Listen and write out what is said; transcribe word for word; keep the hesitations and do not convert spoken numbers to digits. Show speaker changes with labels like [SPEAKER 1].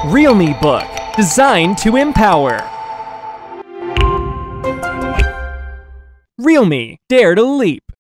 [SPEAKER 1] Realme book, designed to empower. Realme, dare to leap.